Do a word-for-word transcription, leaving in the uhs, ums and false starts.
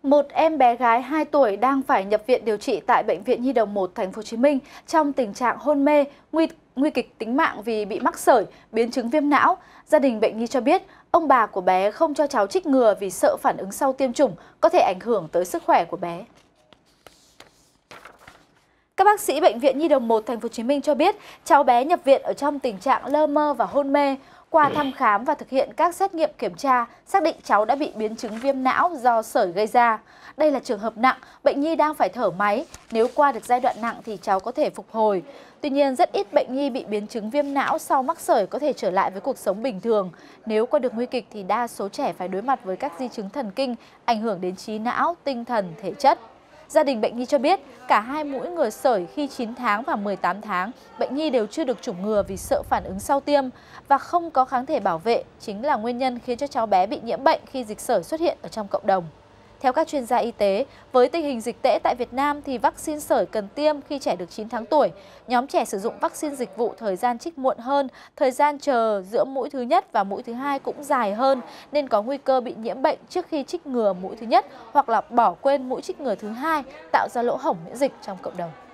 Một em bé gái hai tuổi đang phải nhập viện điều trị tại Bệnh viện Nhi đồng một Thành phố Hồ Chí Minh trong tình trạng hôn mê, nguy nguy kịch tính mạng vì bị mắc sởi, biến chứng viêm não. Gia đình bệnh nhi cho biết, ông bà của bé không cho cháu chích ngừa vì sợ phản ứng sau tiêm chủng có thể ảnh hưởng tới sức khỏe của bé. Các bác sĩ Bệnh viện Nhi đồng một Thành phố Hồ Chí Minh cho biết, cháu bé nhập viện ở trong tình trạng lơ mơ và hôn mê. Qua thăm khám và thực hiện các xét nghiệm kiểm tra, xác định cháu đã bị biến chứng viêm não do sởi gây ra. Đây là trường hợp nặng, bệnh nhi đang phải thở máy. Nếu qua được giai đoạn nặng thì cháu có thể phục hồi. Tuy nhiên, rất ít bệnh nhi bị biến chứng viêm não sau mắc sởi có thể trở lại với cuộc sống bình thường. Nếu qua được nguy kịch thì đa số trẻ phải đối mặt với các di chứng thần kinh, ảnh hưởng đến trí não, tinh thần, thể chất. Gia đình bệnh nhi cho biết, cả hai mũi ngừa sởi khi chín tháng và mười tám tháng, bệnh nhi đều chưa được chủng ngừa vì sợ phản ứng sau tiêm và không có kháng thể bảo vệ, chính là nguyên nhân khiến cho cháu bé bị nhiễm bệnh khi dịch sởi xuất hiện ở trong cộng đồng. Theo các chuyên gia y tế, với tình hình dịch tễ tại Việt Nam thì vaccine sởi cần tiêm khi trẻ được chín tháng tuổi. Nhóm trẻ sử dụng vaccine dịch vụ thời gian trích muộn hơn, thời gian chờ giữa mũi thứ nhất và mũi thứ hai cũng dài hơn, nên có nguy cơ bị nhiễm bệnh trước khi trích ngừa mũi thứ nhất hoặc là bỏ quên mũi trích ngừa thứ hai, tạo ra lỗ hổng miễn dịch trong cộng đồng.